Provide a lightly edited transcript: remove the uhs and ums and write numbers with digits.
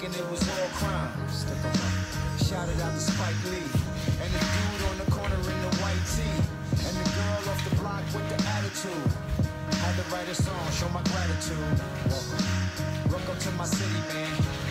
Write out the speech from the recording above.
thinking it was all crime. Shouted out to Spike Lee, and the dude on the corner in the white tee, and the girl off the block with the attitude. Had to write a song, show my gratitude. Welcome to my city, man.